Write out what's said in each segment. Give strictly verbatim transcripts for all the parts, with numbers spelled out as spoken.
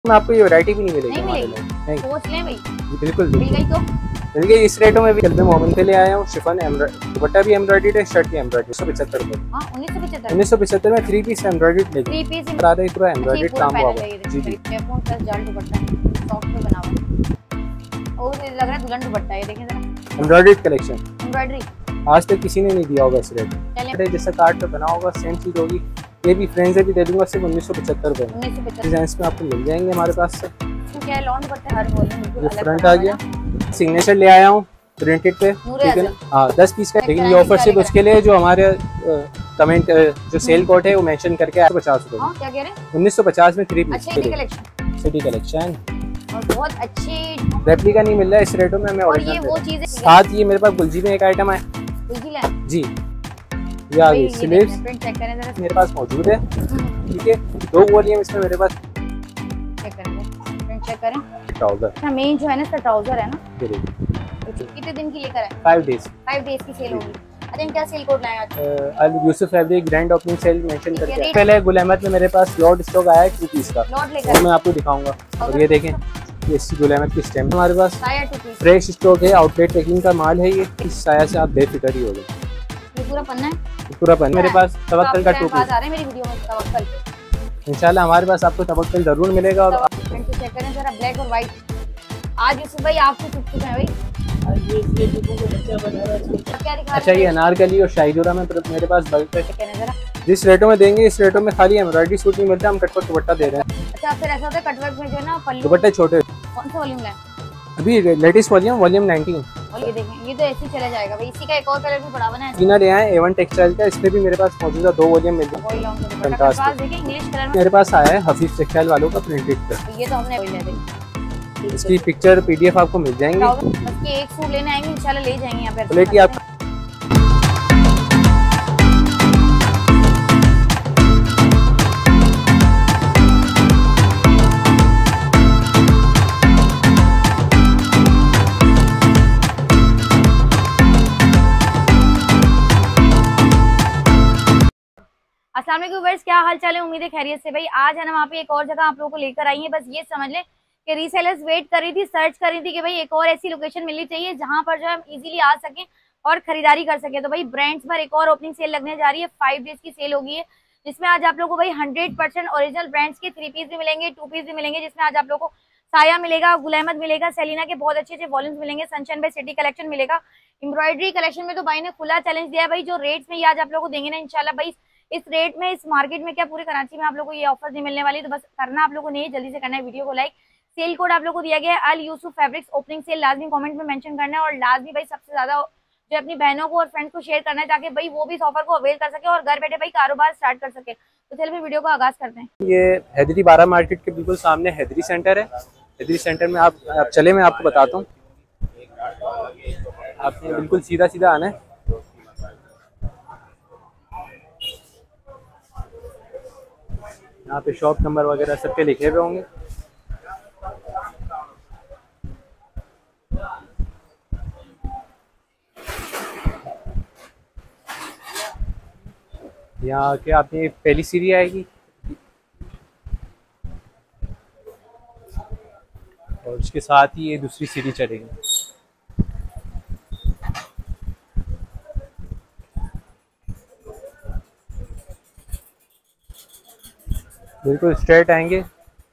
में आपको ये वैरायटी भी नहीं मिलेगी। नहीं मिलेगी, नहीं सोच लें भाई, बिल्कुल मिल गई तो मिल गई इस रेटों में भी। कल मैं मोमिन के लिए आया हूँ, शिफन दुपट्टा भी एम्ब्रॉयडरी है, शर्ट की एम्ब्रॉयडरी सौ पचहत्तर रुपए उन्नीस सौ पचहत्तर उन्नीस सौ पचहत्तर में three piece embroidery three piece पूरा एम्ब्रॉयडरी काम हुआ है। जी जी जाल दुपट्टा सॉफ्ट में बना हुआ और लग रहा है दुल्हन दुपट्टा है, देखें जरा एम्ब्रॉयडरी कलेक्शन एम्ब्रॉयडरी आज तक किसी ने नहीं दिया होगा इस रेट। जैसा कार्ड पे बना होगा सेम चीज होगी। ये भी फ्रेंड से भी दे दूंगा सिर्फ उन्नीस सौ पचहत्तर रुपए में। डिजाइन में आपको मिल जाएंगे हमारे पास से। क्या है लॉन्ग दुपट्टा हर वॉल्यूम बिल्कुल अलग फ्रंट आ गया, सिग्नेचर ले आया हूँ प्रिंटेड पे, ठीक है ना। हाँ दस पीस का, लेकिन ये ऑफर सिर्फ उसके लिए जो हमारे कमेंट जो सेल कोड है वो मेंशन करके पचास रुपए क्या कह रहे हैं उन्नीस सौ पचास में थ्री पीस सिटी कलेक्शन और बहुत अच्छी रेप्लिका नहीं मिल रहा है इस रेटों में हमें। और ये वो चीज है साथ ये मेरे पास गुलजी में एक आइटम है जी, ये आ गई स्लीव्स मेरे पास मौजूद है, ठीक है। दो वॉल्यूम इसमें मेरे पास। चेक करें प्रिंट चेक करें। ट्राउजर मेन जो है ना इसका ट्राउजर है ना। कितने दिन की लेकर आए? फाइव डेज फाइव डेज की सेल होगी। अच्छा क्या सेल कोड लाए आज? Al Yusuf fabric grand opening sale mention करके। पहले गुल अहमद में मेरे पास लॉट स्टॉक आया है टू पीस का, वो मैं आपको दिखाऊंगा। और ये देखें ये गुल अहमद की स्टैम्प हमारे पास फ्रेश स्टॉक है, आउटलेट पैकिंग का माल है ये। इस साया से आप बेफिक्र ही हो गए। ये पूरा पन्ना है, पूरा पन्ना मेरे पास तवक्कल का टू पीस आ रहा है मेरी वीडियो में। तवक्कल इंशाल्लाह हमारे पास आपको तवक्कल जरूर मिलेगा। और प्रिंट चेक करें जरा, ब्लैक और व्हाइट। आज यूसुफ भाई आपको चुप चुप है भाई। अच्छा ये अनारकली और शाहीदुरा में मेरे पास बल्क पे जिस रेटों में देंगे इस रेटों में खाली एम्ब्रॉयडरी सूट नहीं मिलता, हम कटवर्क दुपट्टा दे रहे हैं। अच्छा फिर ऐसा होता है कटवर्क में जो है ना पल्लू दुपट्टे छोटे। कौन सा वॉल्यूम है अभी लेटेस्ट वॉल्यूम वॉल्यूम नाइनटीन। और ये देखें ये तो ऐसे ही चला जाएगा भाई। इसी का एक और कलर भी बड़ा बना है, तीना ले आए एवन टेक्सटाइल का, इसमें भी मेरे पास मौजूद है दो वॉल्यूम मिल जाए। इंग्लिश कलर मेरे पास आया है हफीज टेक्सटाइल वालों का प्रिंटेड का। ये तो हमने इसकी पिक्चर पीडीएफ आपको मिल जाएंगे। बस ये एक सूट लेने आएंगे इंशाल्लाह ले जाएंगे यहाँ पे। क्वालिटी आप अस्सलाम वालेकुम व्यूअर्स, क्या हाल चाल है? उम्मीद है खैरियत से। भाई आज है ना वहाँ पे एक और जगह आप लोगों को लेकर आई है। बस ये समझ लें कि रीसेलर्स वेट कर रही थी, सर्च कर रही थी कि भाई एक और ऐसी लोकेशन मिलनी चाहिए जहाँ पर जो हम इजीली आ सकें और खरीदारी कर सकें। तो भाई ब्रांड्स पर एक और ओपनिंग सेल लगने जा रही है, फाइव डेज की सेल होगी है, जिसमें आज आप लोगों को भाई हंड्रेड परसेंट ओरिजिनल ब्रांड्स के थ्री पीस भी मिलेंगे, टू पीस भी मिलेंगे। जिसमें आज आप लोगों को साया मिलेगा, गुल अहमद मिलेगा, सेलिना के बहुत अच्छे अच्छे वॉल्यूम्स मिलेंगे, सनशाइन बाय सिटी कलेक्शन मिलेगा। एम्ब्रॉयडरी कलेक्शन में तो भाई ने खुला चैलेंज दिया है भाई, जो रेट्स में ये आज आप लोगों को देंगे ना इंशाल्लाह भाई, इस रेट में इस मार्केट में क्या पूरे कराची में आप लोगों को ये ऑफर नहीं मिलने वाली। तो बस करना आप लोगों ने जल्दी से करना है वीडियो को लाइक। सेल कोड आप लोगों को दिया गया है Al Yusuf fabrics opening sale, लाजमी कमेंट में मेंशन करना है। और लाजमी भाई सबसे ज्यादा जो अपनी बहनों को और फ्रेंड्स को शेयर करना है ताकि भाई वो भी इस ऑफर को अवेल कर सके और घर बैठे भाई कारोबार स्टार्ट कर सके। तो चलिए वीडियो को आगाज करते हैं। ये हैदरी बारह मार्केट के बिल्कुल सामने हैदरी सेंटर है। हैदरी सेंटर में आप, आप चले मैं आपको बताता हूँ। आपने बिल्कुल सीधा सीधा आना है। यहाँ पे शॉप नंबर वगैरह सब पे लिखे हुए होंगे। यहाँ के आपने पहली सीढ़ी आएगी और उसके साथ ही ये दूसरी सीढ़ी चढ़ेगी। बिल्कुल स्ट्रेट आएंगे।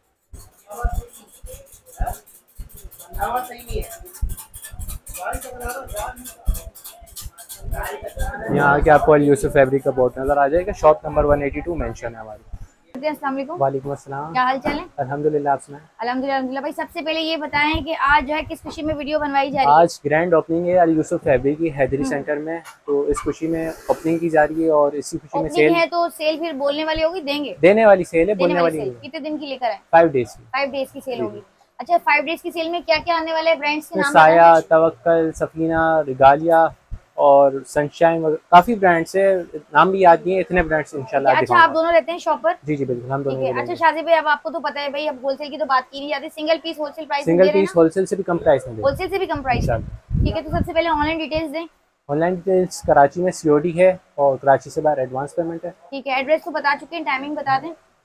यहाँ आके आपको अल यूसुफ फैब्रिक का बोर्ड नजर आ जाएगा। Shop number one eighty two mention है हमारी। अस्सलाम वालेकुम। वालेकुम अस्सलाम, क्या हाल चाल है? अल्हम्दुलिल्लाह, आप सुनाएं? अल्हम्दुलिल्लाह अल्हम्दुलिल्लाह। भाई सबसे पहले ये बताएं कि आज जो है किस खुशी में वीडियो बनवाई जा रही है? आज ग्रैंड ओपनिंग है अल यूसुफ फैब्रिक की हैदरी सेंटर में, तो इस खुशी में ओपनिंग की जा रही है और इसी खुशी में सेल है। तो सेल फिर बोलने वाली होगी, देंगे देने वाली सेल है, बोलने वाली है। कितने दिन की लेकर आए? फाइव डेज की फाइव डेज की सेल होगी। अच्छा फाइव डेज की सेल में क्या क्या आने वाले ब्रांड्स के नाम? साया, तवक्कल, सफीना, रिगालिया और सनशाइन, काफी ब्रांड्स है, नाम भी याद नहीं है, इतने ब्रांड्स इंशाल्लाह। अच्छा आप दोनों रहते हैं शॉप पर? जी जी बिल्कुल, हम दोनों। अच्छा शादी भाई, अब आपको तो पता है भाई, अब होलसेल की तो बात की नहीं जाती, सिंगल पीस होलसेल प्राइस में सिंगल पीस होलसेल से भी कम प्राइस में, होलसेल से भी कम प्राइस। ठीक है, तो सबसे पहले ऑनलाइन डिटेल्स दें। ऑनलाइन डिटेल्स कराची में सीओडी है और कराची से बाहर एडवांस पेमेंट है। ठीक है, एड्रेस तो बता चुके हैं, टाइमिंग बता दें।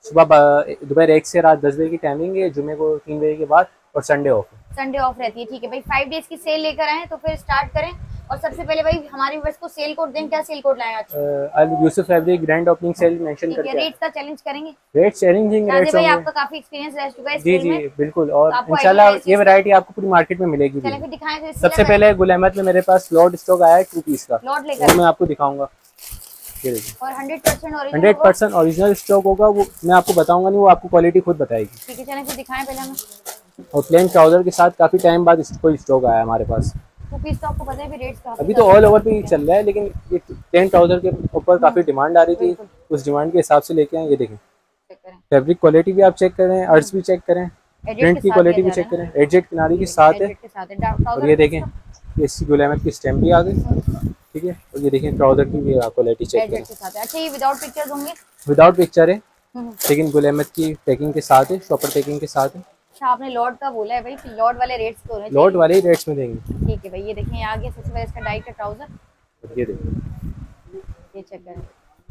सुबह दोपहर एक से रात दस बजे की टाइमिंग है, जुमे को तीन बजे के बाद, और संडे ऑफ है। संडे ऑफ रहती है, ठीक है भाई। फाइव डेज की सेल लेकर आए तो फिर स्टार्ट करें। और सबसे पहले भाई हमारे व्यूअर्स को सेल कोड दें, क्या सेल कोड लाए आज? Al Yusuf fabric grand opening sale mention करके रेट का चैलेंज करेंगे। रेट चैलेंजिंग रेट्स भाई आपका काफी एक्सपीरियंस रह चुका है जी जी बिल्कुल, और इंशाल्लाह ये वैरायटी आपको पूरी मार्केट में मिलेगी। चलें फिर दिखाएं। तो सबसे पहले गुल अहमद में मेरे पास लॉट स्टॉक आया है टू पीस का, लॉट लेकर मैं आपको दिखाऊंगा। और hundred percent hundred percent original stock होगा, वो मैं आपको बताऊंगा नहीं, वो आपको क्वालिटी खुद बताएगी। ठीक है, चलें फिर दिखाएं पहले हमें। और प्लेन ट्राउजर के साथ काफी टाइम बाद कोई स्टॉक आया हमारे पास। टू पीस तो आपको पता है रेट्स का अभी तो ऑल ओवर पे ही चल रहा है, लेकिन ये प्लेन ट्राउजर के ऊपर काफी डिमांड आ रही थी, उस डिमांड के हिसाब से लेके आए। ये देखें, फैब्रिक क्वालिटी भी आप चेक करें, अर्ज भी चेक करें, प्रिंट की क्वालिटी भी चेक करें, एडजेट किनारी के साथ है। और ये देखें, ये गुल अहमद की स्टैम्प भी आ गई, ठीक है। और ये देखें ट्राउजर की भी क्वालिटी चेक करें। अच्छा, ये विदाउट पिक्चर्स होंगे? विदाउट पिक्चर है, लेकिन गुल अहमद की पैकिंग के साथ है, शॉपर पैकिंग के साथ है। अच्छा, आपने लॉट का बोला है भाई, लॉट वाले रेट्स तो होने चाहिए। लॉट वाले ही रेट्स में देंगे। ठीक है भाई, ये देखें आगे सबसे पहले इसका डाइट का ट्राउजर, ये देखें, ये चेक करें।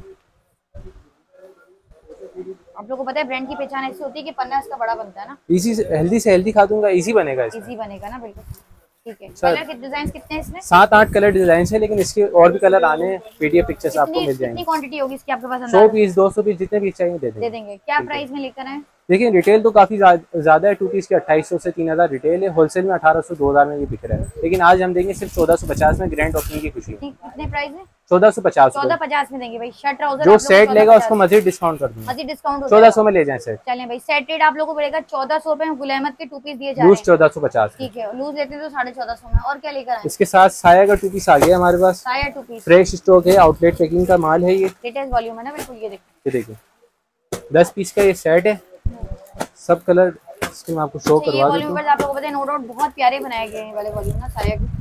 आप लोगों को पता है ब्रांड की पहचान ऐसी होती है कि पन्ना इसका बड़ा बनता है ना। इजी से हेल्दी से हेल्दी खा दूंगा, इजी बनेगा, इजी बनेगा ना, बिल्कुल ठीक है। कलर के डिजाइन कितने हैं इसमें? सात आठ कलर डिजाइन है, लेकिन इसके और भी कलर आने हैं। पीडीएफ पिक्चर्स आपको मिल जाएंगे। कितनी क्वांटिटी होगी इसकी आपके पास? सौ पीस दो सौ पीस जितने पीस चाहिए दे दे देंगे। क्या प्राइस में लेकर आए? देखिए, रिटेल तो काफी ज्यादा है, टू पीस के अट्ठाईस सौ से तीन हजार रिटेल है, होलसेल में अठारह सौ दो हजार में ये बिक रहा है। लेकिन आज हम देंगे सिर्फ चौदह सौ पचास में, ग्रैंड ओपनिंग की खुशी। कितने प्राइस है? चौदह सौ पचास चौदह पचास में देंगे भाई। शर्ट ट्राउजर जो सेट लेगा उसको मजीद डिस्काउंट कर दूंगा, मजीद डिस्काउंट चौदह सौ में ले जाए सेट। चलें भाई, सेट रेट आप लोगों को पड़ेगा चौदह सौ रुपए में। गुल अहमद के टू पीस दिए जा रहे हैं, लूज चौदह सौ पचास, ठीक है। लूज लेते तो साढ़े चौदह सौ में। और क्या लेकर आए? इसके साथ साया का टू पीस आ गया हमारे पास। Saya two piece fresh stock है, आउटलेट पैकिंग का माल है, ये लेटेस्ट वॉल्यूम है ना, बिल्कुल। ये देखिए, ये देखिए दस पीस का ये सेट है, सब कलर इसके मैं आपको शो करवा देता हूं। वॉल्यूम पर आप लोगों को पता है नो डाउट बहुत प्यारे बनाए गए हैं वाले वॉल्यूम ना साया के।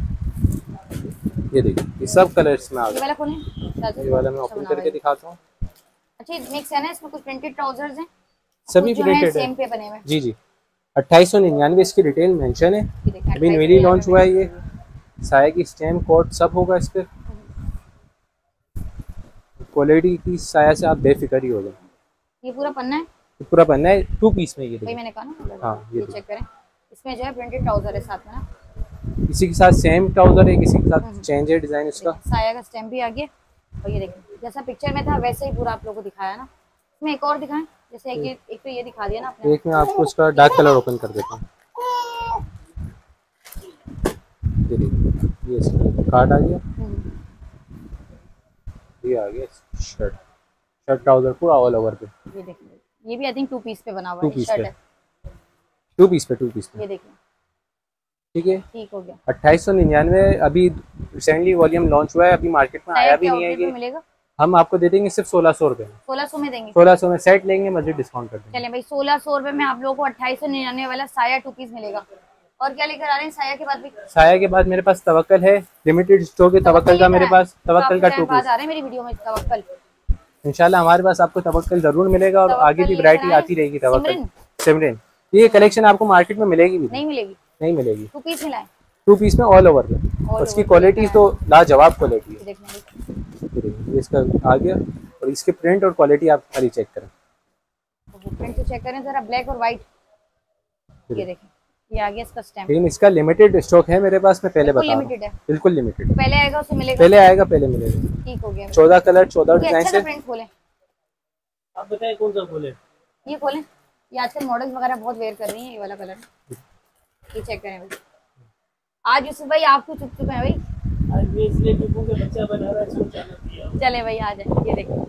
ये देखिए, ये सब कलर इसमें आ गए। ये वाला खोलें, ये वाला मैं ओपन करके दिखाता हूँ। अच्छा, मिक्स है ना इसमें, कुछ प्रिंटेड ट्राउजर्स हैं, सभी प्रिंटेड है, सेम पे बने हुए। जी जी, अट्ठाईस सौ निन्यानवे इसकी रिटेल मेंशन है। अभी न्यूली लॉन्च हुआ है ये। साया की स्टैम्प कोड सब होगा इस पे। क्वालिटी की साया से आप बेफिक्र ही हो जाए। ये पूरा पन्ना है, ये पूरा पन्ना है, टू पीस में। ये भाई मैंने कहा ना, हाँ ये चेक करें। इसमें जो है प्रिंटेड ट्राउजर है साथ में ना, किसी के साथ सेम ट्राउजर है, किसी के साथ चेंज है डिजाइन इसका। साया का स्टैम्प भी आ गया। और ये देखिए, जैसा पिक्चर में था वैसे ही पूरा आप लोगों को दिखाया ना। इसमें एक और दिखाएं, जैसे एक एक तो ये दिखा दिया ना आपने। एक मैं आपको इसका डार्क कलर ओपन कर देता हूँ। ये देखिए, ये इसका कार्ड आ गया, ये आ गया शर्ट, शर्ट ट्राउजर पूरा ऑल ओवर पे। ये देखिए, ये भी आई थिंक टू पीस पे बना हुआ है, शर्ट है, टू पीस पे, टू पीस पे। ये देखिए, ठीक है, ठीक हो गया। अट्ठाईस सौ निन्यानवे अभी रिसेंटली वॉल्यूम लॉन्च हुआ है, अभी मार्केट में आया भी नहीं है ये। मिलेगा, हम आपको दे देंगे सिर्फ सोलह सौ रुपए में। सोलह सौ में देंगे, सोलह सौ में सेट लेंगे, मजीद डिस्काउंट कर देंगे। चलें भाई, सोलह सौ रुपए में आप लोगों को अट्ठाईस सौ निन्यानवे वाला साया टू पीस मिलेगा। और क्या लेकर आ रहे हैं साया के बाद भी? साया के बाद मेरे पास तवक्कल है, लिमिटेड स्टॉक है तवक्कल का मेरे पास। तवक्कल का टू पीस आ रहा है मेरी वीडियो में, तवक्कल इंशाल्लाह हमारे पास आपको तवक्कल जरूर मिलेगा, और आगे भी वैरायटी आती रहेगी। तवक्कल सिमरन, ये कलेक्शन आपको मार्केट में मिलेगी भी नहीं? मिलेगी, नहीं मिलेगी। टू पीस मिलाएं, टू पीस में ऑल ओवर में, उसकी क्वालिटी तो लाजवाब क्वालिटी है। देखिए, इसका आ गया, और इसके प्रिंट और क्वालिटी आप खाली चेक करें। प्रिंट तो चेक करें जरा, ब्लैक और व्हाइट। ये देखिए, ये आ गया इसका स्टैम्प। लेकिन इसका लिमिटेड स्टॉक है मेरे पास, मैं पहले बता रहा हूं, बिल्कुल लिमिटेड। पहले आएगा उससे मिलेगा, पहले आएगा पहले मिलेगा। ठीक हो गया। चौदह कलर, चौदह डिजाइन से। प्रिंट खोलें, आप बताएं कौन सा खोलें? ये खोलें, ये आजकल मॉडल्स वगैरह बहुत वेयर कर रही हैं, ये वाला कलर। ये चेक करें भाई, आज यूसुफ भाई आप क्यों चुप चुप हैं भाई? आज मैं इसलिए चुप के बच्चा बना रहा है, सोचा नहीं। चले भाई आ जाए, ये देखो,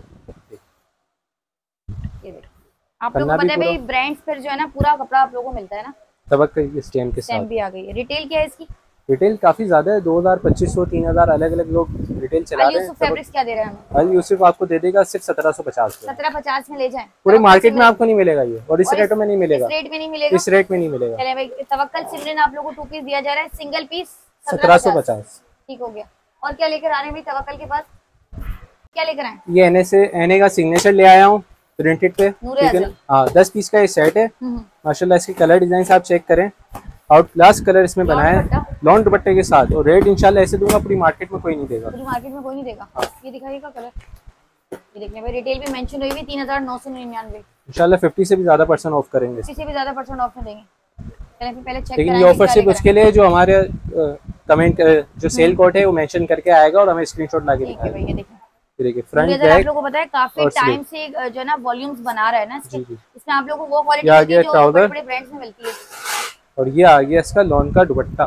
ये देखो। आप लोगों को पता है भाई ब्रांड्स पर जो है ना पूरा कपड़ा आप लोगों को मिलता है ना। तवक्कल स्टैम्प के साथ स्टैम्प भी आ गई है। रिटेल क्या है इसकी? रिटेल काफी ज्यादा है, दो हजार पच्चीस सौ तीन हजार अलग अलग लोग रिटेल चला रहे हैं। यूसुफ फैब्रिक्स क्या दे रहे हैं? अल यूसुफ आपको दे देगा सिर्फ सत्रह सौ पचास। सत्रह पचास में ले जाएं, पूरे मार्केट में आपको नहीं मिलेगा ये, और इस रेट में नहीं मिलेगा, इस रेट में नहीं मिलेगा, इस रेट में नहीं मिलेगा। चले भाई, तवक्कल सिमरन आप लोगों को टू पीस दिया जा रहा है, सिंगल पीस सत्रह सौ पचास। ठीक हो गया। और क्या लेकर आ रहे हैं भाई तवक्कल के पास? क्या लेकर आए? ये एनए से एनए का सिग्नेचर ले आया हूँ प्रिंटेड पे, ठीक है ना। हाँ, दस पीस का ये सेट है माशाल्लाह। इसके कलर डिजाइन आप चेक करें, आउट क्लास कलर इसमें बनाया है लॉन दुपट्टे के साथ, और रेट इंशाल्लाह ऐसे दूंगा पूरी मार्केट में कोई नहीं देगा, पूरी मार्केट में कोई नहीं देगा। ये दिखाइएगा कलर, ये देखने भाई रिटेल भी मेंशन हुई हुई तीन हजार नौ सौ निन्यानवे। इंशाल्लाह फिफ्टी से भी ज्यादा परसेंट ऑफ करेंगे, फिफ्टी से भी ज्यादा परसेंट ऑफ में देंगे। पहले पहले चेक लेकिन ये ऑफर सिर्फ उसके लिए जो हमारे कमेंट जो सेल कोड है वो मेंशन करके आएगा और हमें स्क्रीनशॉट ला के दिखाएगा। ये देखिए ये देखिए फ्रंट बैक। आप लोगों को पता है काफी टाइम से जो है ना वॉल्यूम्स बना रहा है ना इसके, इसमें आप लोगों को वो क्वालिटी मिलती है जो बड़े-बड़े ब्रांड्स में मिलती है। और ये आ गया इसका लॉन का दुपट्टा,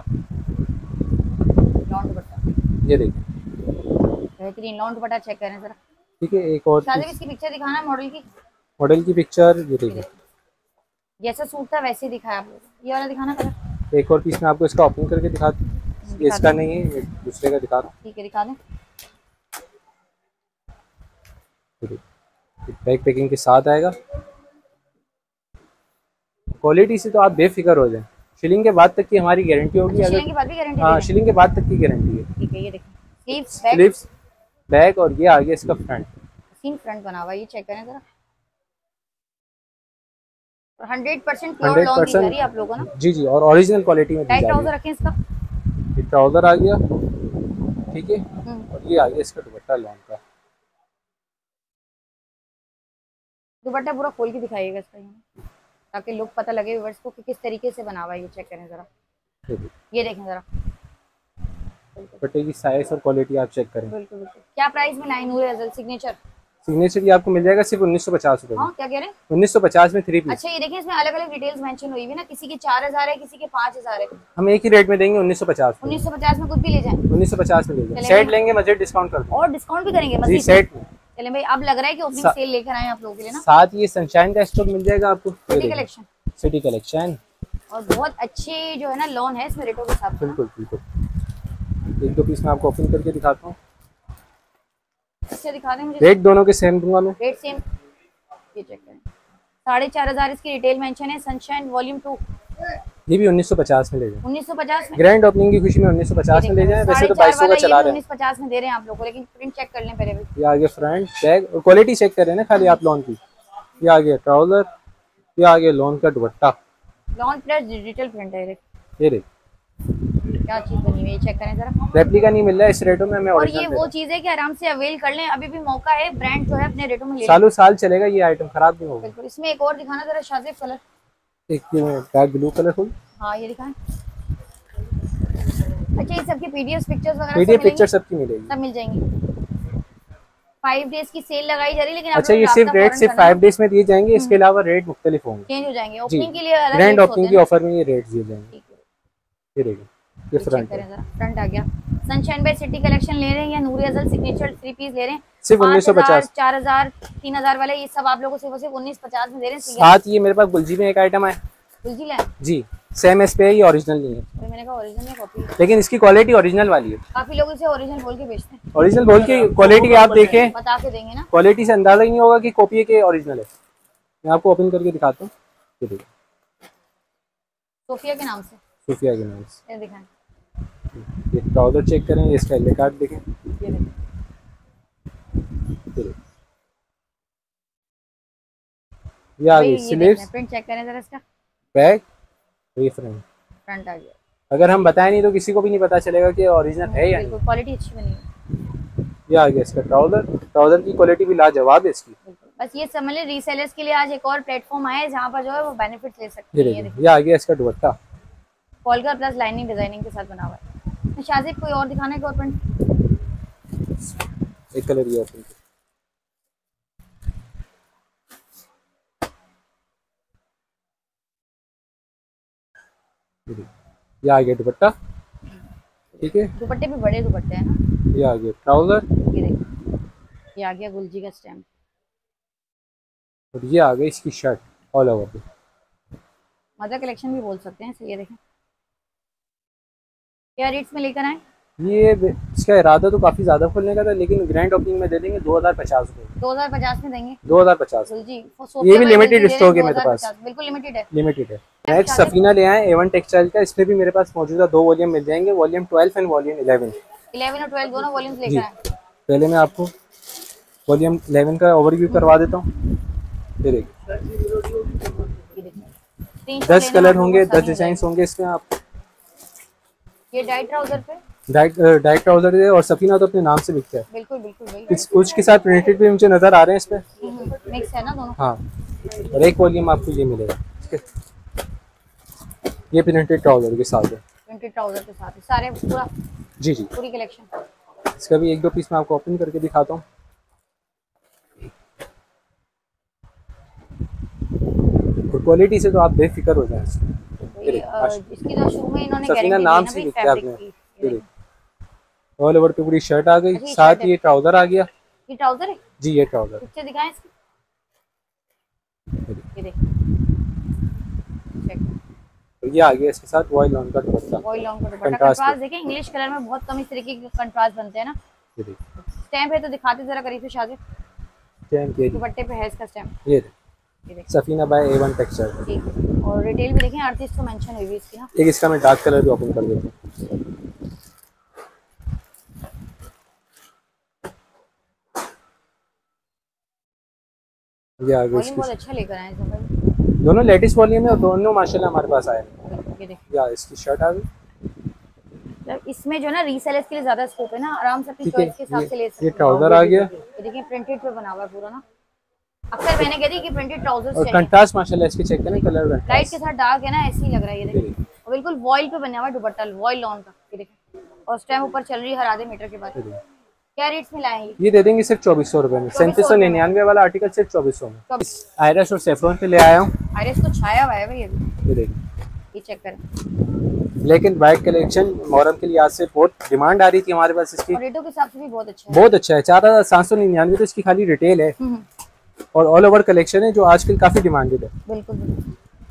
लॉन दुपट्टा ये देखिए बेहतरीन लॉन दुपट्टा चेक करें जरा। ठीक है एक और शादी इसकी पिक्चर दिखाना मॉडल की, मॉडल की पिक्चर ये देखिए जैसा सूट था वैसे ही दिखाया आप लोग। ये वाला दिखाना कलर। एक और पीस में आपको इसका ओपन करके दिखा दूं, ये इसका नहीं है, ये दूसरे का दिखा दूं। ठीक है दिखा दें। बैक पैकिंग के साथ आएगा। क्वालिटी से तो आप बेफिक्र हो जाएं, शिलिंग के बाद तक की हमारी गारंटी होगी। अगर शिलिंग के बाद भी गारंटी? हाँ शिलिंग के बाद तक की गारंटी है। ठीक है ये देखिए स्लीव्स बैक, स्लीव्स बैक और ये आ गया इसका फ्रंट, सीन फ्रंट बना हुआ है। ये चेक करें जरा हंड्रेड परसेंट प्योर लॉन दी जा रही है आप लोगों को ना। जी जी और ओरिजिनल क्वालिटी में दी जा रही है। ट्राउजर रखें इसका, ये ट्राउजर आ गया ठीक है और ये आ गया इसका दुपट्टा लॉन का। दुपट्टा पूरा खोल के दिखाइएगा इसका ताकि लुक पता लगे व्यूअर्स को कि किस तरीके से बना हुआ है। ये चेक करें जरा, ये देखें जरा दुपट्टे की साइज और क्वालिटी आप चेक करें। बिल्कुल बिल्कुल। क्या प्राइस में लाए नूर अज़ल सिग्नेचर? सिग्नेचर ये आपको मिल जाएगा सिर्फ उन्नीस सौ पचास रुपए। हाँ क्या कह रहे हैं? उन्नीस सौ पचास में थ्री पीस। अच्छा ये देखिए इसमें अलग अलग डिटेल्स मेंशन हुई हुई है ना, किसी के चार हजार है किसी के पाँच हजार है। हम एक ही रेट में देंगे उन्नीस सौ पचास। उन्नीस सौ पचास में कुछ भी ले जाएं। उन्नीस सौ पचास में ले जाएं। सेट लेंगे मजीद डिस्काउंट कर और डिस्काउंट भी करेंगे जी सेट। चलें भाई अब लग रहा है कि ओपनिंग सेल लेकर आए आप लोगों के लिए ना। साथ ये सनशाइन का स्टॉक मिल जाएगा आपको, सिटी कलेक्शन। सिटी कलेक्शन और बहुत अच्छी जो है ना लॉन है इसमें रेटों के साथ। बिल्कुल बिल्कुल। एक दो पीस में आपको ओपन करके दिखाता हूँ। इससे दिखा दें मुझे। रेट दोनों के सेम दूंगा मैं। Rate same. ये चेक करें साढ़े चार हजार इसकी रिटेल मेंशन है। सनशाइन वॉल्यूम टू ये भी उन्नीस सौ पचास में ले जाए। उन्नीस सौ पचास में ग्रैंड ओपनिंग की खुशी में उन्नीस सौ पचास में ले जाए। वैसे तो बाईस सौ का चला रहे हैं, उन्नीस सौ पचास में दे रहे हैं आप लोगों को, लेकिन प्रिंट चेक कर लें पहले भी। ये आगे फ्रंट बैक और क्वालिटी चेक कर रहे हैं ना खाली आप लॉन की। ये आगे ट्राउजर, ये आगे लॉन का दुपट्टा, लॉन प्लस डिजिटल प्रिंट है। ये देख क्या चीज बनी हुई है चेक करें जरा। रेप्लिका नहीं मिल रहा है इस रेटों में हमें। और ये वो चीज है कि आराम से अवेल कर लें, अभी भी मौका है। ब्रांड जो है अपने रेटों में ले सालों साल चलेगा ये आइटम, खराब नहीं होगा। बिल्कुल। इसमें एक और दिखाना जरा शाज़ेब कलर। एक डार्क ब्लू कलर फुल। हाँ ये दिखाएं। अच्छा ये सबकी पीडीएफ पिक्चर्स वगैरह पीडीएफ पिक्चर सबकी मिलेगी, सब मिल जाएंगी। फाइव डेज की सेल लगाई जा रही है लेकिन अच्छा ये सिर्फ रेट सिर्फ फाइव डेज में दिए जाएंगे, इसके अलावा रेट मुख्तलिफ होंगे, चेंज हो जाएंगे। ओपनिंग के लिए अलग ग्रैंड ओपनिंग की ऑफर में ये रेट दिए जाएंगे। ये देखिए ये फ्रंट है। फ्रंट आ गया। सनशाइन बाय सिटी कलेक्शन ले रहे हैं या Noor Azal signature three piece ले रहे हैं सिर्फ उन्नीस सौ पचास। चार हजार तीन हजार वाले ये सब आप लोगों को सिर्फ उन्नीस पचास में दे रहे हैं। साथ ये मेरे पास गुलजी में एक आइटम है। गुलजी लाए जी सेम एस पे है, ये ओरिजिनल नहीं है। तो मैंने कहा ओरिजिनल या कॉपी, लेकिन इसकी क्वालिटी ओरिजिनल वाली है। काफी लोग इसे ओरिजिनल बोल के बेचते हैं। ओरिजिनल बोल के क्वालिटी आप देखें, बता के देंगे ना, क्वालिटी से अंदाजा ही नहीं होगा कि कॉपी है कि ओरिजिनल है। मैं आपको ओपन करके दिखाता हूँ। ये देखिए सोफिया के नाम से, सोफिया के नाम से। ये दिखाएं। ये ट्राउजर चेक करें, ये इसका एल कार्ड देखें। ये देखें ये आ गई स्लीव्स, प्रिंट चेक करें जरा इसका। बैक ये फ्रंट फ्रंट आ गया। अगर हम बताएं नहीं तो किसी को भी नहीं पता चलेगा कि ओरिजिनल है या नहीं। क्वालिटी अच्छी बनी है। ये आ गया इसका ट्राउजर, ट्राउजर की क्वालिटी भी लाजवाब है इसकी। बस ये समझ लें रीसेलर्स के लिए आज एक और प्लेटफॉर्म आया है जहाँ पर जो है वो बेनिफिट ले सकते हैं। ये ये आ गया इसका दुपट्टा, कॉलर प्लस लाइनिंग डिजाइनिंग के साथ बना हुआ है। शाज़ेब कोई और दिखाना है कोई और प्रिंट? एक कलर ये ओपन ये आ गया दुपट्टा, ठीक है। दुपट्टे भी बड़े दुपट्टे हैं ना। ये आ गया ट्राउजर, ये देखिए ये आ गया गुलजी का स्टैम्प, और ये आ गई इसकी shirt all over. Mother collection भी बोल सकते हैं। ये देखें क्या रेट्स में लेकर आए। ये इसका इरादा तो काफी ज्यादा खोलने का था, लेकिन ग्रैंड ओपनिंग में दे देंगे दो हजार पचास रुपए। दो हजार पचास में देंगे। दो हजार पचास जी। ये भी लिमिटेड स्टॉक है मेरे पास, बिल्कुल लिमिटेड है। लिमिटेड है। नेक्स्ट सफीना ले आए एवन टेक्सटाइल का, इसमें भी मेरे पास मौजूदा दो वॉल्यूम मिल जाएंगे, volume twelve and volume eleven. Eleven और ट्वेल्व दोनों वॉल्यूम्स लेकर आए। पहले मैं आपको वॉल्यूम इलेवन का ओवरव्यू करवा देता हूँ। ये देखिए दस कलर होंगे, दस डिजाइन होंगे इसमें। आप ये डाई ट्राउजर पे डायरेक्ट डायरेक्ट ट्राउजर है और सफीना तो अपने नाम से बिकता है। बिल्कुल बिल्कुल भाई। इस उसके साथ प्रिंटेड भी मुझे नजर आ रहे हैं इस पे। मिक्स है ना दोनों। हाँ, और एक वॉल्यूम आपको ये मिलेगा, ये प्रिंटेड ट्राउजर के साथ है। प्रिंटेड ट्राउजर के साथ सारे पूरा। जी जी, पूरी कलेक्शन। इसका भी एक दो पीस मैं आपको ओपन करके दिखाता हूँ। क्वालिटी से तो आप बेफिक्र हो जाए। इसकी तो शुरू में इन्होंने सफीना नाम से लिखा है आपने। ऑल ओवर पे पूरी शर्ट आ गई, साथ ही ये ट्राउजर आ गया। ये ट्राउजर है जी, ये ट्राउजर। पिक्चर दिखाएं इसकी। ये देख, तो ये आ गया इसके साथ वॉइल लॉन का दुपट्टा। वॉइल लॉन का दुपट्टा। कंट्रास्ट देखें, इंग्लिश कलर में बहुत कम इस तरीके के कंट्रास्ट बनते हैं ना। ये देखिए स्टैम्प है तो दिखाते जरा करीब से शादी। स्टैम्प ये दुपट्टे पे है इसका स्टैम्प। ये Safina by A one texture. ठीक है, और डिटेल भी देखें आर्टिस्ट तो मेंशन हुई है इसकी ना। एक इसका मैं डार्क कलर भी ओपन कर देता हूं। ये आ गया, बहुत अच्छा लेकर आए हैं भाई। दोनों लेटेस्ट वॉल्यूम है और दोनों माशाल्लाह हमारे पास आए हैं। ये देख, या इसकी शर्ट आ गई। मतलब इसमें जो ना रीसेलर्स के लिए ज्यादा स्कोप है ना, आराम से अपनी चॉइस के हिसाब से ले सकते हैं। ये ट्राउजर आ गया, ये देखिए प्रिंटेड पे बना हुआ है पूरा ना। अक्सर मैंने कहती कि प्रिंटेड ट्राउजर्स और कंट्रास्ट माशाल्लाह इसके चेक करें, कलर लाइट के साथ डार्क है ना, ऐसे ही लग रहा है। ये देखिए, और बिल्कुल वॉइल पे बना हुआ दुपट्टा, वॉइल लॉन का। ये देखिए, और स्टैम्प ऊपर चल रही है हर आधे मीटर के बाद। क्या रेट्स में लाए हैं ये? दे देंगे सिर्फ चौबीस सौ रुपए में। सैंतीस सौ निन्यानवे वाला आर्टिकल सिर्फ चौबीस सौ में। आयरस और सेफ्रॉन पे ले आया हूँ। आयरस तो छाया हुआ है भाई अभी। ये देखिए, ये चेक करें। लेकिन वाइट कलेक्शन मोहर्रम के लिहाज से बहुत डिमांड आ रही थी हमारे पास इसकी। और रेटों के हिसाब से भी बहुत अच्छा है। बहुत अच्छा है। चार हजार सात सौ निन्यानवे तो इसकी खाली रिटेल है और ऑल ओवर कलेक्शन है जो आजकल काफी डिमांडेड है। बिल्कुल बिल्कुल।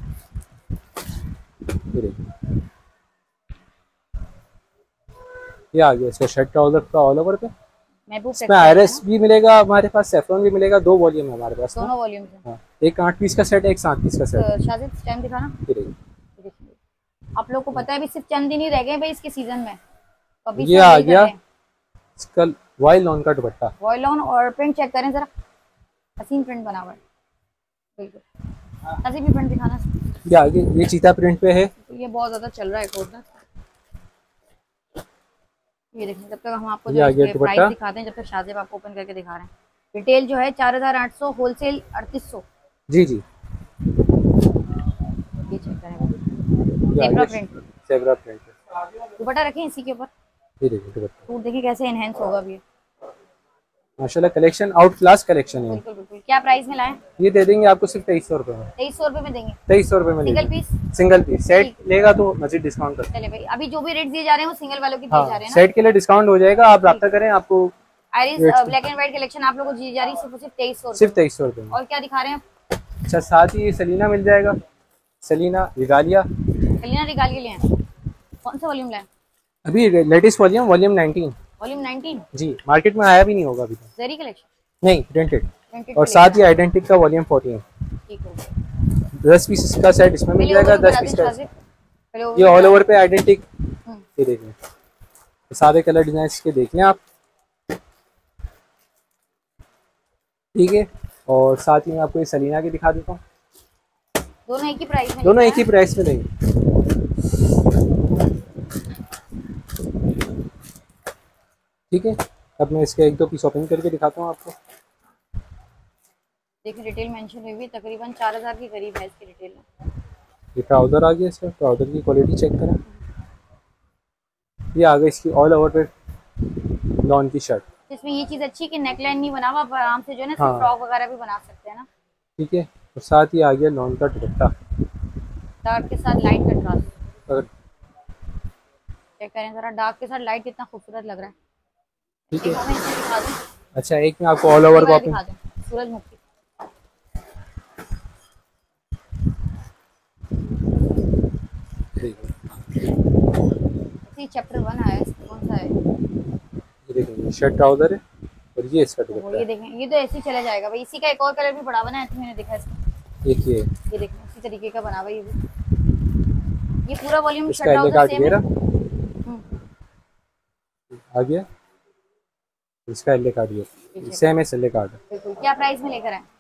ये आ गया इसका शर्ट ट्राउजर का ऑल ओवर पे। महबूब इसमें आयरस भी मिलेगा हमारे पास, सेफ्रॉन भी मिलेगा। दो वॉल्यूम है हमारे पास। दोनों वॉल्यूम्स हैं। हाँ, एक आठ पीस का सेट है, एक सात पीस का सेट। शाजिद स्टैम्प दिखाना। आप लोग को पता है अभी सिर्फ चंद दिन ही रह गए भाई इसके सीजन में। अभी ये आ गया इसका वॉइल लॉन का दुपट्टा। वॉइल लॉन, और प्रिंट चेक करें जरा, हसीन प्रिंट बना हुआ है बिल्कुल। हसीन भी प्रिंट दिखाना। ये आगे ये चीता प्रिंट पे है। ये बहुत ज्यादा चल रहा है कोट ना। ये देखिए, जब तक हम आपको जो प्राइस दिखाते हैं, जब तक शाजिब आपको ओपन करके दिखा रहे हैं। रिटेल जो है चार हजार आठ सौ, होलसेल अड़तीस सौ। जी जी, ये चेक करें, ज़ेब्रा प्रिंट। ज़ेब्रा प्रिंट दुपट्टा रखें इसी के ऊपर। ये देखिए दुपट्टा, सूट देखिए कैसे एनहेंस होगा अभी। माशाल्लाह कलेक्शन आउट क्लास कलेक्शन है। बिल्कुल बिल्कुल। क्या प्राइस में लाएं? ये दे देंगे आपको सिर्फ तेईस सौ रुपए में। तेईस सौ रुपए में देंगे। तेईस सौ रुपए में single piece. Single piece set लेगा तो मजीद डिस्काउंट कर। चले भाई, अभी जो भी रेट दिए जा रहे हैं वो सिंगल वालों के दिए जा रहे हैं ना। सेट के लिए डिस्काउंट हो जाएगा, आप रब्ता करें। आपको Iris black and white collection आप लोगों को दी जा रही है सिर्फ सिर्फ तेईस सौ सिर्फ तेईस सौ रुपए में। और क्या दिखा रहे हैं? अच्छा, साथ ही सलीना मिल जाएगा। सलीना रिगालिया। सलीना रिगालिया ले आए। कौन सा वॉल्यूम लाए? अभी latest volume volume nineteen. Volume nineteen जी, मार्केट में आया भी नहीं होगा अभी तक। ज़ेरी कलेक्शन नहीं, प्रिंटेड। और साथ ही आइडेंटिक का वॉल्यूम फोर्टीन। ठीक है, दस पीस का सेट इसमें मिल जाएगा। दस पीस का ये ऑल ओवर पे आइडेंटिक। ये देखिए, सारे कलर डिजाइन के देख लें आप। ठीक है, और साथ ही मैं आपको ये सलीना की दिखा देता हूँ। दोनों एक ही प्राइस में। दोनों एक ही प्राइस में देंगे। ठीक है, अब मैं इसके एक दो पीस ओपन करके दिखाता हूँ आपको। देखिए डिटेल मेंशन हुई हुई, तकरीबन चार हजार के करीब है इसकी डिटेल में। ये ट्राउजर आ गया इसका। ट्राउजर की क्वालिटी चेक करें। ये आ गई इसकी ऑल ओवर पे लॉन की शर्ट। इसमें ये चीज अच्छी कि नेकलाइन नहीं बना हुआ, आप आराम से जो है ना हाँ। फ्रॉक वगैरह भी बना सकते हैं ना। ठीक है, और साथ ही आ गया लॉन का दुपट्टा डार्क के साथ लाइट कंट्रास्ट। अगर चेक करें जरा, डार्क के साथ लाइट कितना खूबसूरत लग रहा है। ठीक है, एक मैं इसे दिखा दूं। अच्छा एक में आपको ऑल ओवर दिखा दूं, सूरजमुखी। इसी चैप्टर वन आया है, कौन सा है? ये देखिए, शर्ट ट्राउजर है और ये इसका दुपट्टा। ये देखें, ये तो ऐसे ही चला जाएगा भाई। इसी का एक और कलर भी बड़ा बना है तो मैंने देखा इसका। एक ये ये देखें, इसी तरीके का बना हुआ है ये भी। ये पूरा वॉल्यूम शर्ट इसका एल ट्राउजर कार्ड सेम ये है। रहा आ गया। इसका एल कार्ड ये सेम है, एल कार्ड। बिल्कुल। क्या प्राइस में लेकर आए?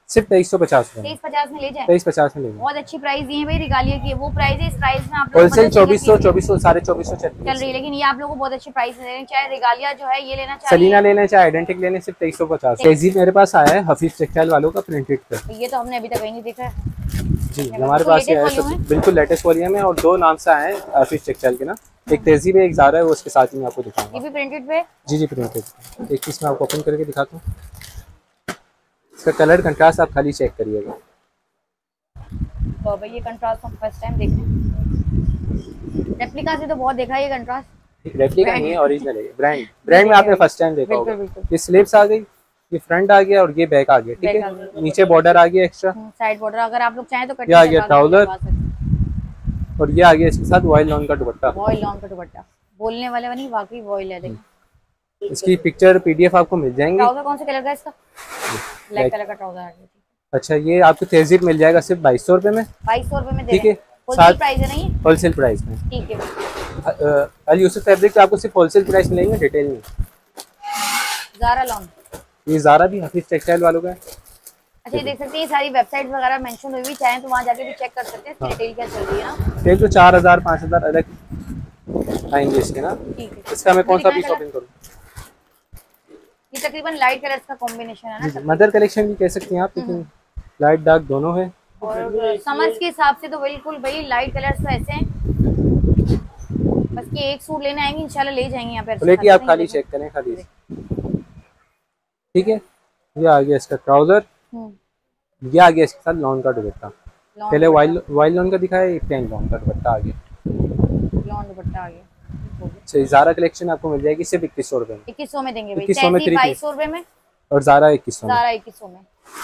सिर्फ तेईस सौ पचास में तेईस पचास में ले जाए, तेईस पचास में लेंगे। बहुत अच्छी प्राइस दी है भाई रिगालिया की, वो प्राइस है इस प्राइस में आप लोग होलसेल चौबीस सौ चौबीस सौ साढ़े चौबीस सौ चल रही है, लेकिन ये आप लोगों को बहुत अच्छी प्राइस दे रहे हैं। चाहे रिगालिया जो है ये लेना, चाहे सलीना लेना, चाहे आइडेंटिक लेने, सिर्फ तेईस सौ पचास। तेजीब मेरे पास आया है हफीज टेक्सटाइल वालों का प्रिंटेड पे, ये तो हमने अभी तक कहीं नहीं देखा है जी हमारे पास ये है, बिल्कुल लेटेस्ट वॉल्यूम है और दो नाम से आए हैं हफीज टेक्सटाइल के ना, एक तेजीब है एक ज़ारा है, वो उसके साथ ही मैं आपको दिखाऊंगा। ये भी प्रिंटेड पे, जी जी प्रिंटेड। एक पीस मैं आपको ओपन करके दिखाता हूँ, इसका कलर कंट्रास्ट आप खाली चेक करिएगा। तो भाई ये कंट्रास्ट हम फर्स्ट टाइम देख रहे हैं, रेप्लिका से तो बहुत देखा है ये कंट्रास्ट, रेप्लिका नहीं है ओरिजिनल है, ब्रांड ब्रांड में आपने फर्स्ट टाइम देखा होगा। ये स्लीव्स आ गई, ये फ्रंट आ गया और ये बैक आ गया, ठीक है, नीचे बॉर्डर आ गया एक्स्ट्रा, साइड बॉर्डर अगर आप लोग चाहें तो कट आ गया ट्राउजर, और ये आ गया इसके साथ वॉयल लॉन का दुपट्टा, वॉयल लॉन का दुपट्टा, बोलने वाले वाली वाकई वॉयल है। देखिए इसकी पिक्चर पीडीएफ आपको मिल जाएंगे। ट्राउजर कौन से कलर का है इसका? ब्लैक कलर का ट्राउजर है। अच्छा ये आपको तेजीब मिल जाएगा सिर्फ बाईस सौ रुपए में, बाईस सौ रुपए में, ठीक है, होलसेल प्राइस है नहीं, होलसेल प्राइस में, ठीक है। अल यूसुफ फैब्रिक पे आपको सिर्फ होलसेल प्राइस मिलेंगे, डिटेल में। ज़ारा लॉन, ये ज़ारा भी हफीज टेक्सटाइल वालों का है। अच्छा ये देख सकते हैं, सारी वेबसाइट वगैरह मेंशन हुई हुई, चाहें तो वहाँ जाके भी चेक कर सकते हैं डिटेल क्या चल रही है ना। डिटेल तो चार हजार पाँच हजार अलग आएंगे इसके ना, ठीक है। इसका मैं कौन सा पीस ओपन करूँ? ये तकरीबन लाइट कलर्स का कॉम्बिनेशन है ना, मदर कलेक्शन भी कह सकती हैं आप, लेकिन लाइट डार्क दोनों है। और समर्स के हिसाब से तो बिल्कुल भाई लाइट कलर्स तो ऐसे हैं, बस कि एक सूट लेने आएंगे इंशाल्लाह ले जाएंगे यहाँ पे। लेकिन आप खाली चेक करें खाली, ठीक है। ये आ गया इसका ट्राउजर, ये आ गया इसके साथ लॉन का दुपट्टा, पहले वाइल वाइल लॉन का दिखाया, ये प्लेन लॉन का दुपट्टा आ गया, लॉन दुपट्टा आ गया। ज़ारा कलेक्शन आपको मिल जाएगी सिर्फ इक्कीस सौ रुपए में, इक्कीस सौ में देंगे भाई, इक्कीस सौ में थ्री बाईस सौ रुपए में, और ज़ारा इक्कीस सौ में, ज़ारा इक्कीस सौ में।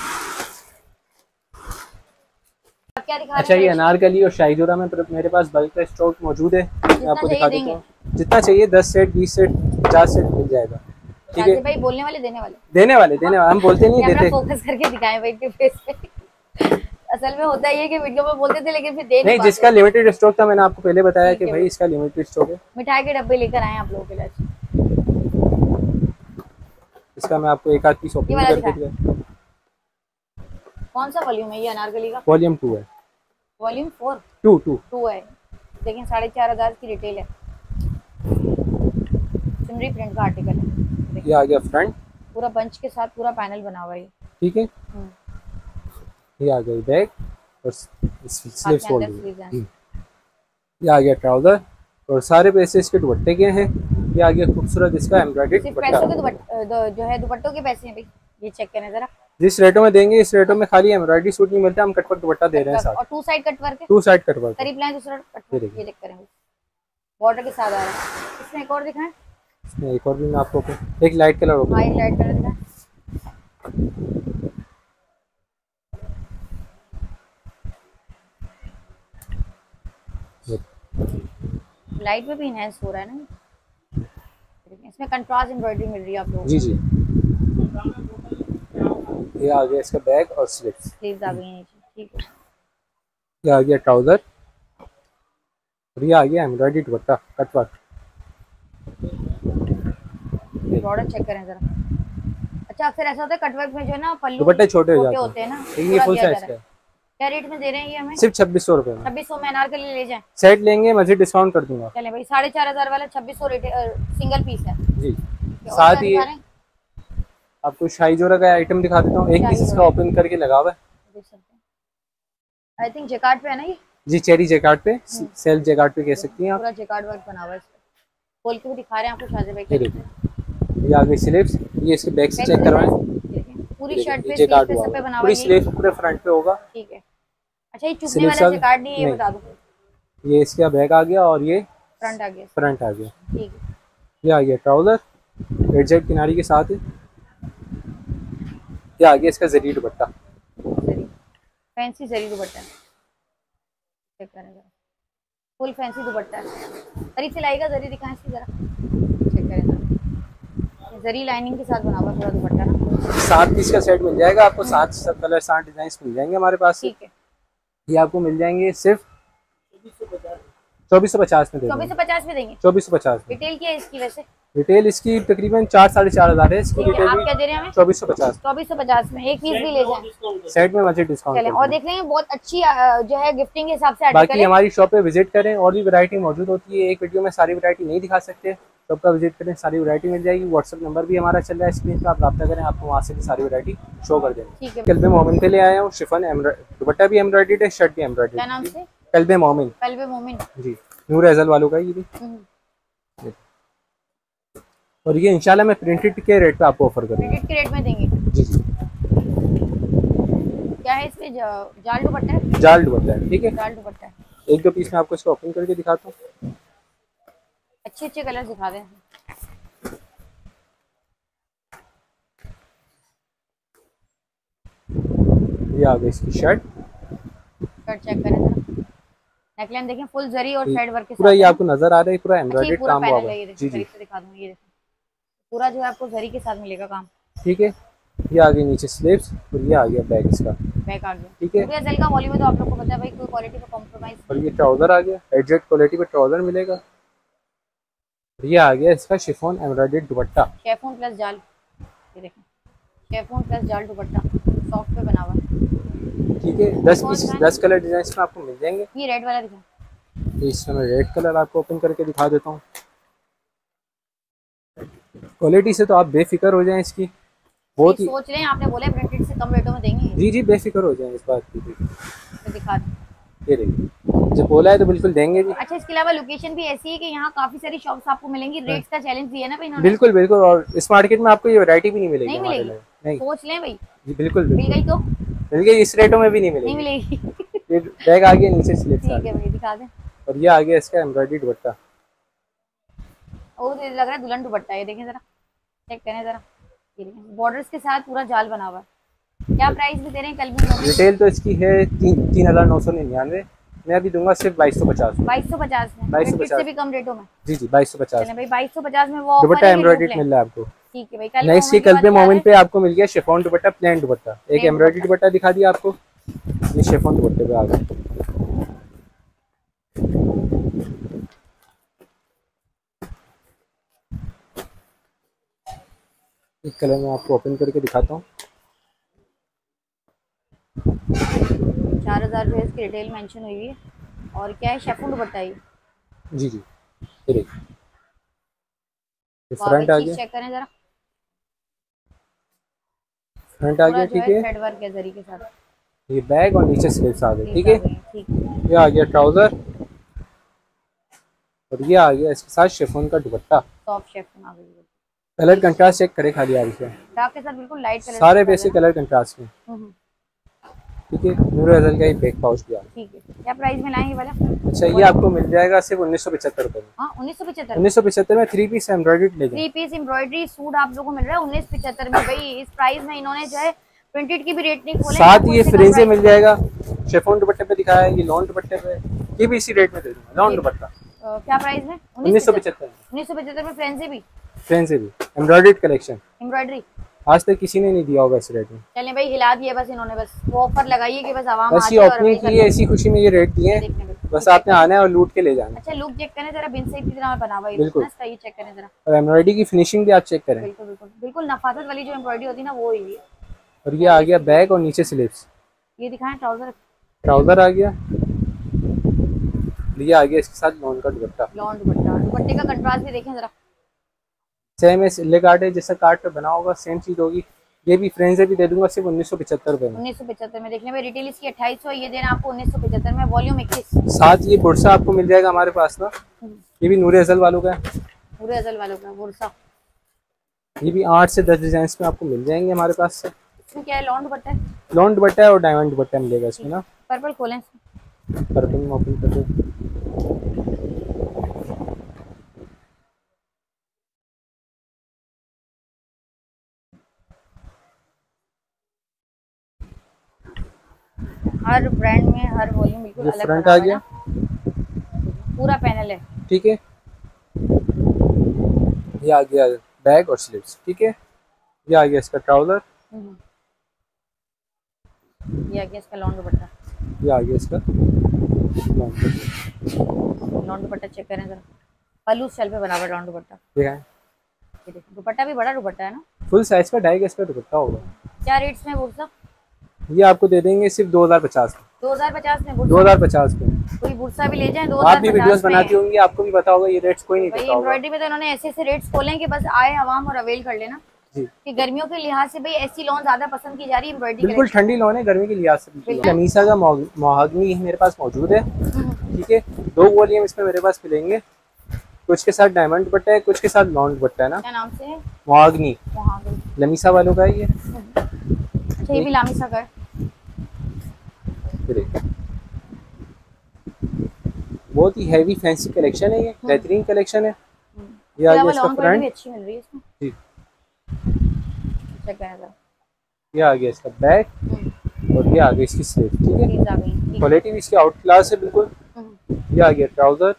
क्या दिखा अच्छा ये अनारकली और शाही जोरा में मेरे पास बल्क का स्टॉक मौजूद है, मैं आपको दिखा देता हूँ। जितना चाहिए दस सेट बीस सेट पचास सेट मिल जाएगा, ठीक है भाई। बोलने वाले देने वाले, देने वाले देने वाले, हम बोलते नहीं देते, फोकस करके दिखाएं भाई के फेस पे। असल में होता है कि वीडियो में बोलते थे लेकिन फिर दे नहीं, जिसका लिमिटेड स्टॉक था मैंने आपको पहले बताया कि भाई इसका लिमिटेड स्टॉक है। मिठाई के डब्बे लेकर आए आप लोगों के लिए, इसका मैं आपको एक आध पीस ओपन करके दिखाऊं। कौन सा वॉल्यूम है ये अनारकली का? वॉल्यूम टू है, volume four two two two है। देखिए साढ़े चार हजार की रिटेल है, सिमरी प्रिंट का आर्टिकल है। ये आ गया फ्रंट पूरा बंच के साथ, पूरा पैनल बना हुआ है, ठीक है। ये आ गई बैक और स्लीव्स फोल्ड, ये आ गया ट्राउजर और सारे पैसे इसके दुपट्टे के हैं। ये आ गया खूबसूरत इसका एम्ब्रॉयडरी दुपट्टा, पैसों के दुपट्टे जो है दुपट्टों के पैसे हैं भाई, ये चेक करें जरा। जिस रेटों में देंगे इस रेटों में खाली एम्ब्रॉयडरी सूट नहीं मिलता, हम कटवर्क दुपट्टा दे रहे हैं साथ, और टू साइड कटवर्क है, टू साइड कटवर्क करीब लाइन दूसरा कटवर्क, ये चेक करें बॉर्डर के साथ आ रहा है। इसमें एक और दिखाएं, इसमें एक और भी मैं आपको एक लाइट कलर होगा, हां एक लाइट कलर दिखाएं। लाइट में भी इनहेंस हो रहा है ना, इसमें कंट्रास्ट एम्ब्रॉयडरी मिल रही है आप लोगों को। जी जी ये आ गया इसका बैक और स्लीव्स, स्लीव्स आ गई हैं नीचे, ठीक है। ये आ गया ट्राउजर और ये आ गया एम्ब्रॉयडरी दुपट्टा कटवर्क, बॉर्डर चेक करें जरा। अच्छा अक्सर ऐसा होता है कटवर्क में जो है ना पल्लू दुपट्टे छोटे हो जाते होते हैं ना, लेकिन ये फुल साइज का है। क्या रेट में दे रहे हैं ये हमें? सिर्फ छब्बीस सौ रुपए में, छब्बीस सौ में अनारकली ले जाएं, सेट लेंगे मजीद डिस्काउंट कर दूंगा। चले भाई साढ़े चार हजार वाला छब्बीस सौ रेट सिंगल पीस है जी। साथ ही आपको शाही जोरा का आइटम दिखा देता हूँ, एक पीस इसका ओपन करके लगा हुआ है, देख सकते हैं। आई थिंक जैकार्ड पे है ना ये, जी चेरी जैकार्ड पे, सेल्फ जैकार्ड पे कह सकती हैं आप, पूरा जैकार्ड वर्क बना हुआ है, खोल के भी दिखा रहे हैं आपको शादी भाई। ये आ गई स्लीव्स, ये इसके बैक से चेक करवाएं, पूरी शर्ट पे स्लीव पे सब पे बना हुआ है, पूरी स्लीव पूरे फ्रंट पे होगा, ठीक है। अच्छा ये चुभने वाला जैकार्ड नहीं है, ये बता दो। ये इसका बैक आ गया और ये फ्रंट आ गया, फ्रंट आ गया, ठीक है। ये आ गया ट्राउजर एडजेक्ट किनारी के साथ है, ये आ गया इसका जरी दुपट्टा, जरी फैंसी जरी दुपट्टा चेक करें जरा, फुल फैंसी दुपट्टा है। जरी सिलाई का जरी दिखाएं इसकी जरा, चेक करें जरा, जरी लाइनिंग के साथ बना हुआ पूरा दुपट्टा ना। सात पीस का सेट मिल जाएगा आपको, सात सब कलर सात डिजाइन मिल जाएंगे हमारे पास, ठीक है। ये आपको मिल जाएंगे सिर्फ चौबीस सौ पचास में, चौबीस सौ पचास में देंगे, चौबीस सौ पचास में। डिटेल क्या है इसकी वैसे? रिटेल इसकी तकरीबन चार साढ़े चार हजार है इसकी रिटेल। आप क्या दे रहे हैं हमें? चौबीस सौ पचास। चौबीस सौ पचास में एक पीस भी ले जाएं सेट में मजीद डिस्काउंट। चलें और देख लेंगे बहुत अच्छी जो है गिफ्टिंग के हिसाब से। बाकी हमारी शॉप पे विजिट करें, और भी वैरायटी मौजूद होती है। एक वीडियो में सारी वैरायटी नहीं दिखा सकते, शॉप का विजिट करें, सारी वैरायटी मिल जाएगी। व्हाट्सअप नंबर भी हमारा चल रहा है स्क्रीन पर, आप रब्ता करें, आपको वहाँ से भी सारी वैरायटी शो कर देंगे। कल्बे मोमिन के लिए आया हूँ, शिफॉन दुपट्टा भी एम्ब्रॉयडर्ड है, शर्ट भी एम्ब्रॉयडर्ड। क्या नाम से? कल्बे मोमिन। कल्बे मोमिन जी, नूर एजल वालों का ये भी। और ये इंशाल्लाह मैं प्रिंटेड के रेट पे आपको ऑफर करूँगा। प्रिंटेड के रेट में देंगे? जी जी। क्या है इसमें? जाल दुपट्टा है? जाल दुपट्टा है, ठीक है, जाल दुपट्टा है। एक दो पीस में आपको इसको ओपन करके दिखाता हूँ। अच्छे अच्छे कलर दिखा दें। ये आ गई इसकी शर्ट। शर्ट चेक करें जरा, नेकलाइन देखें, फुल जरी और थ्रेड वर्क के साथ पूरा ये आपको नजर आ रहा है, पूरा एम्ब्रॉयडर्ड काम हुआ है। जी जी, दिखा दूं, ये पूरा जो है आपको जरी के साथ मिलेगा काम, ठीक है। ये आ गई नीचे स्लीव्स और ये आ गया बैक इसका, बैक आ गया, ठीक है। पूरे का वॉल्यूम है तो आप लोगों को पता है भाई, कोई क्वालिटी पे कॉम्प्रोमाइज। और ये ट्राउजर आ गया, एडजस्ट क्वालिटी पे ट्राउजर मिलेगा। ये आ गया इसका शिफॉन एम्ब्रॉयडर्ड दुपट्टा, शिफॉन प्लस जाल, ये देखें, शिफॉन प्लस जाल दुपट्टा सॉफ्ट पे बना हुआ है, ठीक है। दस पीस दस कलर डिजाइन में आपको मिल जाएंगे। ये रेड वाला दिखा, इसमें मैं रेड कलर आपको ओपन करके दिखा देता हूँ। क्वालिटी से तो आप बेफिक्र हो जाएं, इसकी बहुत ही सोच रहे हैं, आपने बोला प्रिंटेड से कम रेटों में देंगे। जी जी, बेफिक्र हो जाएं इस बात की। तो दिखा दें, ये देखिए, जब बोला है तो बिल्कुल देंगे जी। अच्छा, इसके अलावा लोकेशन भी ऐसी है कि यहाँ काफी सारी शॉप्स आपको मिलेंगी। रेट्स का चैलेंज दिया है ना भाई इन्होंने। बिल्कुल बिल्कुल, और इस मार्केट में आपको ये वैरायटी भी नहीं मिलेगी। नहीं मिलेगी, नहीं सोच लें भाई। जी बिल्कुल, मिल गई तो मिल गई, इस रेटों में भी नहीं मिलेगी, नहीं मिलेगी। ये बैग आ गया, नीचे स्लिप्स आ ठीक है भाई, दिखा दें। और ये आ गया इसका एम्ब्रॉयडर्ड दुपट्टा, और लग रहा है दुल्हन दुपट्टा, ये देखें जरा, चेक करें जरा, बॉर्डर्स के साथ पूरा जाल बना हुआ है। क्या प्राइस भी दे रहे हैं? कल भी रिटेल तो इसकी है तीन तीन हजार नौ सौ निन्यानवे, मैं अभी दूंगा सिर्फ बाईस सौ पचास बाईस सौ पचास में, बाईस सौ पचास से भी कम रेटों में। जी जी, बाईस सौ पचास भाई, बाईस सौ पचास में वो दुपट्टा एम्ब्रॉयडर्ड मिल रहा है आपको। ठीक है भाई। नेक्स्ट ये कल पे मोमेंट पे आपको मिल गया शिफॉन दुपट्टा, प्लेन दुपट्टा, एक एम्ब्रॉयडर्ड दुपट्टा दिखा दिया आपको, ये शिफॉन दुपट्टे पे आ गया। एक कलर में आपको ओपन करके दिखाता हूँ। चार हजार जो है इसकी रिटेल मेंशन हुई है, और क्या है, शिफॉन दुपट्टा है जी जी। ये फ्रंट आ गया, चेक करें जरा, फ्रंट आ गया, ठीक है, थ्रेड वर्क है जरी के साथ। ये बैग और नीचे स्लीव्स आ गए, ठीक है। ये आ गया ट्राउजर, और ये आ गया इसके साथ शिफॉन का दुपट्टा, सॉफ्ट शिफॉन आ गई। कलर कंट्रास्ट चेक करे खाली आ रही है, डार्क के साथ बिल्कुल लाइट कलर, सारे वैसे कलर कंट्रास्ट में, ठीक है। नूर एजल का ही बैक पाउच दिया, ठीक है। क्या प्राइस में लाएंगे वाला? अच्छा, ये आपको मिल जाएगा सिर्फ उन्नीस सौ पचहत्तर रुपए में। हाँ, उन्नीस सौ पचहत्तर उन्नीस सौ पचहत्तर में थ्री पीस एम्ब्रॉयडर्ड लेंगे, थ्री पीस एम्ब्रॉयडरी सूट आप लोगों को मिल रहा है उन्नीस पचहत्तर में। भाई इस प्राइस में इन्होंने जो है प्रिंटेड की भी रेट नहीं खोले, साथ ये फ्रेंजे मिल जाएगा। शिफॉन दुपट्टे पे दिखाया है, ये लॉन दुपट्टे पे, ये भी इसी रेट में दे दूंगा, लॉन दुपट्टा। क्या प्राइस में? उन्नीस सौ पचहत्तर उन्नीस सौ पचहत्तर में फ्रेंजे भी, फ्रेंजे भी एम्ब्रॉयडर्ड कलेक्शन, एम्ब्रॉयडरी आज तक किसी ने नहीं दिया होगा इस रेट में। चलें भाई, हिला दिए बस इन्होंने, बस वो ऑफर लगाई है कि बस आवाम बस ये ओपनिंग की है, इसी खुशी में ये रेट दिए हैं, बस आपने आना है और लूट के ले जाना। अच्छा, लुक चेक करें जरा, बिन से की तरह बना हुआ है, बिल्कुल ये चेक करें जरा, और एम्ब्रॉयडरी की फिनिशिंग भी आप चेक करें, बिल्कुल बिल्कुल बिल्कुल नफासत वाली जो एम्ब्रॉयडरी होती है ना, वो हुई है। और ये आ गया बैग और नीचे स्लीव्स, ये दिखाएं, ट्राउजर, ट्राउजर आ गया, ये आ गया इसके साथ लॉन का दुपट्टा, लॉन दुपट्टा, दुपट्टे का कंट्रास्ट भी देखें जरा, सेम है, सिले कार्ड है, जैसा कार्ड पे बना होगा सेम चीज होगी। ये भी फ्रेंजे भी दे दूंगा सिर्फ उन्नीस सौ पचहत्तर रुपए में, उन्नीस सौ पचहत्तर में। देखने में रिटेल इसकी अट्ठाईस सौ, ये देना आपको उन्नीस सौ पचहत्तर में, वॉल्यूम इक्कीस। साथ ये बुरसा आपको मिल जाएगा हमारे पास ना, ये भी नूर अजल वालों का है, नूर अजल वालों का बुरसा, ये भी आठ से दस डिजाइन में आपको मिल जाएंगे हमारे पास से। इसमें क्या है, लॉन दुपट्टा है, लॉन दुपट्टा है और डायमंड दुपट्टा मिलेगा इसमें ना। पर्पल खोलें, पर्पल में ओपन कर दो, हर ब्रांड में हर वॉल्यूम बिल्कुल अलग फ्रंट आ गया, पूरा पैनल है, ठीक है। ये आ गया बैग और स्लीव्स, ठीक है। ये आ गया इसका ट्राउजर, ये आ गया इसका लॉन दुपट्टा, ये आ गया इसका लॉन दुपट्टा, चेक करें जरा, पल्लू स्टाइल पे बना हुआ लॉन दुपट्टा, ठीक है। ये देखो दुपट्टा भी बड़ा दुपट्टा है ना, फुल साइज का ढाई गज का दुपट्टा होगा। क्या रेट्स में बुर्सा? ये आपको दे देंगे सिर्फ दो हजार पचास में। दो हजार पचास में दो हजार पचास में कोई बुर्सा भी ले जाए दो आप भी वीडियोस बनाती होंगी, आपको भी पता होगा ये रेट्स कोई नहीं पता होगा। एम्ब्रॉयडरी में तो इन्होंने ऐसे ऐसे रेट्स खोले कि बस आए आवाम और अवेल कर लेना जी। कि गर्मियों के लिहाज से भाई ऐसी लॉन ज्यादा पसंद की जा रही है एम्ब्रॉयडरी। बिल्कुल ठंडी लॉन है गर्मी के लिहाज से। लमीसा का मोहागनी मेरे पास मौजूद है, ठीक है। दो वॉल्यूम इसमें मेरे पास मिलेंगे, कुछ के साथ डायमंड दुपट्टा है, कुछ के साथ लॉन दुपट्टा है ना। क्या नाम से है? मोहागनी, लमीसा वालों का है ये। अच्छा ये भी लमीसा का है। बहुत ही हैवी फैंसी कलेक्शन है ये, बेहतरीन कलेक्शन है। ये आ गया इसका फ्रंट, अच्छी मिल रही है इसमें जी। चेक करें, ये आ गया इसका बैक और ये आ गया इसकी स्लीव, ठीक है। क्वालिटी भी इसकी आउट क्लास है बिल्कुल। ये आ गया ट्राउजर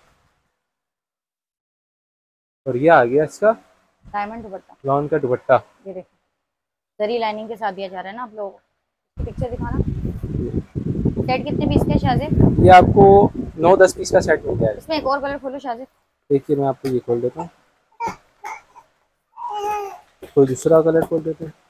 और ये आ गया इसका डायमंड दुपट्टा, लॉन का दुपट्टा। ये देखो जरी लाइनिंग के साथ दिया जा रहा है ना। आप लोगों को पिक्चर दिखाना। सेट कितने पीस के शाहजेब? ये आपको नौ दस पीस का सेट मिल जाएगा। इसमें एक और कलर खोलो शाहजेब। देखिए मैं आपको ये खोल देता हूँ, कोई दूसरा कलर खोल देते हैं।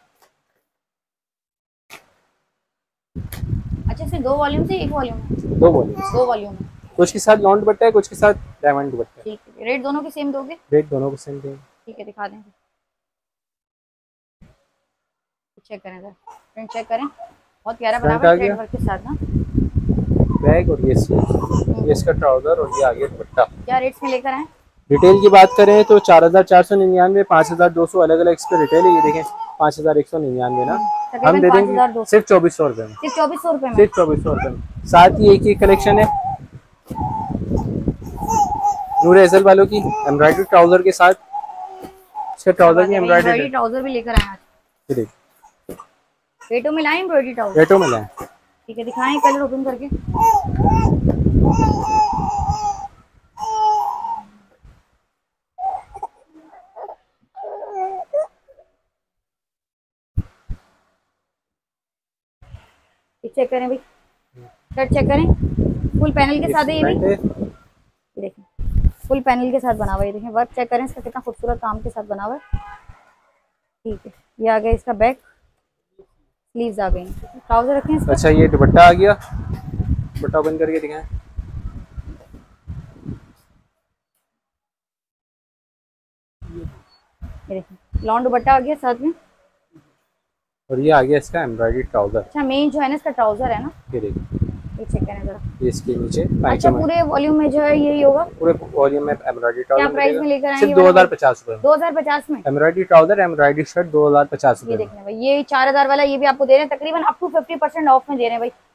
अच्छा इसमें दो वॉल्यूम से एक वॉल्यूम है? दो वॉल्यूम दो वॉल्यूम है। कुछ के साथ लॉन दुपट्टा है, कुछ के साथ डायमंड दुपट्टा है। ठीक है, रेट दोनों के सेम दोगे? रेट दोनों के सेम देंगे। ठीक है दिखा दें, चेक करें सर, प्रिंट चेक करें। बहुत प्यारा बना हुआ है थ्रेड वर्क के साथ ना। बैग और ये स्लीव, ये इसका ट्राउजर और ये आ गया दुपट्टा। क्या रेट्स में लेकर आए? रिटेल की बात करें तो चार हजार चार सौ निन्यानवे, पाँच हजार दो सौ अलग अलग इस पे रिटेल है। ये देखें पाँच हजार एक सौ निन्यानवे ना, हम दे देंगे सिर्फ चौबीस सौ रुपए में। सिर्फ चौबीस सौ रुपए में, सिर्फ चौबीस सौ रुपए में। साथ ही एक ही कलेक्शन है नूर एजल वालों की एम्ब्रॉयडरी ट्राउजर के साथ। इसका ट्राउजर की एम्ब्रॉयडरी ट्राउजर भी लेकर आए आज। रेटों में लाए एम्ब्रॉयडरी ट्राउजर? रेटों में लाए। ठीक है दिखाएं कलर ओपन करके। चेक करें भाई, शर्ट चेक करें। फुल पैनल के साथ है ये भी, देखें फुल पैनल के साथ बना हुआ है। ये देखें वर्क चेक करें इसका कितना खूबसूरत काम के साथ बना हुआ है। ठीक है ये आ गया इसका बैक, स्लीव्स आ गई, ट्राउजर रखें इसका। अच्छा ये दुपट्टा आ गया, दुपट्टा बंद करके दिखाएं। ये देखें लॉन दुपट्टा आ गया साथ में और ये आ गया इसका एम्ब्रॉयडरी ट्राउजर। अच्छा मेन जो है ना इसका ट्राउजर है ना, ये देखिए ये चेक करें जरा। ये इसके नीचे अच्छा पूरे वॉल्यूम में जो है यही होगा, पूरे वॉल्यूम में एम्ब्रॉयडरी ट्राउजर। क्या प्राइस में लेकर आए? सिर्फ दो हजार पचास रुपए। दो हजार पचास में एम्ब्रॉयडरी ट्राउजर एम्ब्रॉयडरी शर्ट दो हजार पचास रुपए। ये देखने भाई, ये चार हजार वाला ये भी आपको दे रहे हैं तकरीबन up to fifty percent off में दे रहे हैं भाई।